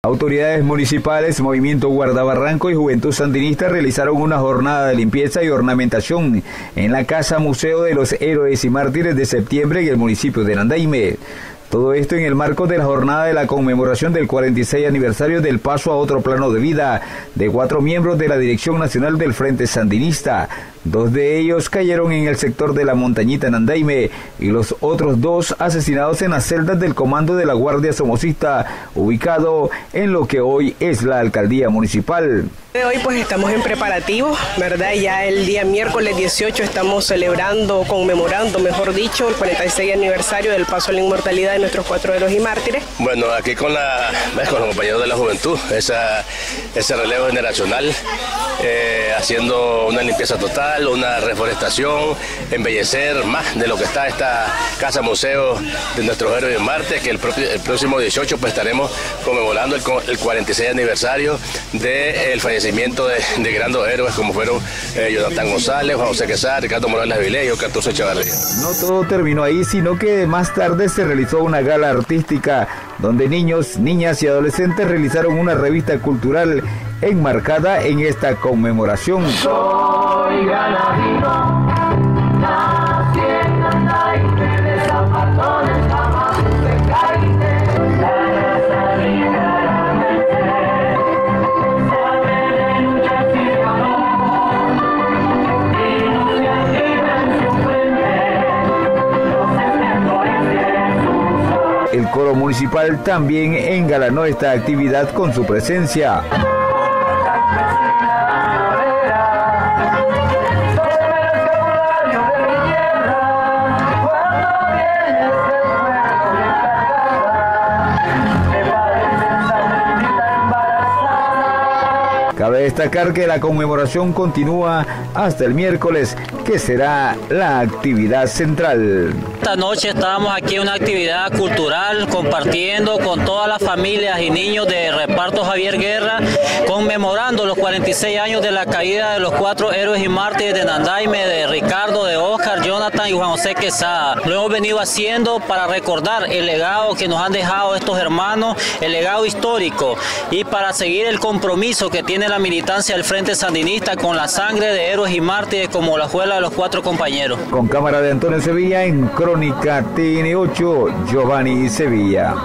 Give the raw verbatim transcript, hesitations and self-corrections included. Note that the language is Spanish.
Autoridades municipales, Movimiento Guardabarranco y Juventud Sandinista realizaron una jornada de limpieza y ornamentación en la Casa Museo de los Héroes y Mártires de Septiembre en el municipio de Nandaime. Todo esto en el marco de la jornada de la conmemoración del cuarenta y seis aniversario del paso a otro plano de vida de cuatro miembros de la Dirección Nacional del Frente Sandinista. Dos de ellos cayeron en el sector de la Montañita Nandaime y los otros dos asesinados en las celdas del comando de la Guardia Somocista, ubicado en lo que hoy es la alcaldía municipal. Hoy pues estamos en preparativos, ¿verdad? Ya el día miércoles dieciocho estamos celebrando, conmemorando, mejor dicho, el cuarenta y seis aniversario del paso a la inmortalidad de nuestros cuatro héroes y mártires. Bueno, aquí con, la, con los compañeros de la juventud, esa, ese relevo generacional, eh, haciendo una limpieza total, una reforestación, embellecer más de lo que está esta casa museo de nuestros héroes y mártires, que el, propio, el próximo dieciocho pues estaremos conmemorando el, el cuarenta y seis aniversario del fallecimiento de, de grandes héroes como fueron eh, Jonathan González, Juan José Quesada, Ricardo Morales Avilés y Carlos Echevarría. No todo terminó ahí, sino que más tarde se realizó una gala artística donde niños, niñas y adolescentes realizaron una revista cultural enmarcada en esta conmemoración. Soy granadino, nací en Nandaime, de zapatones jamás se caíste. El coro municipal también engalanó esta actividad con su presencia. Cabe destacar que la conmemoración continúa hasta el miércoles, que será la actividad central. Esta noche estábamos aquí en una actividad cultural compartiendo con todas las familias y niños de Reparto Javier Guerra, conmemorando los cuarenta y seis años de la caída de los cuatro héroes y mártires de Nandaime, de Ricardo, de Oscar, Jonathan y Juan José Quesada. Lo hemos venido haciendo para recordar el legado que nos han dejado estos hermanos, el legado histórico, y para seguir el compromiso que tiene la militancia del Frente Sandinista con la sangre de héroes y mártires como la juela de los cuatro compañeros. Con cámara de Antonio Sevilla, en Crónica T N ocho, Giovanni Sevilla.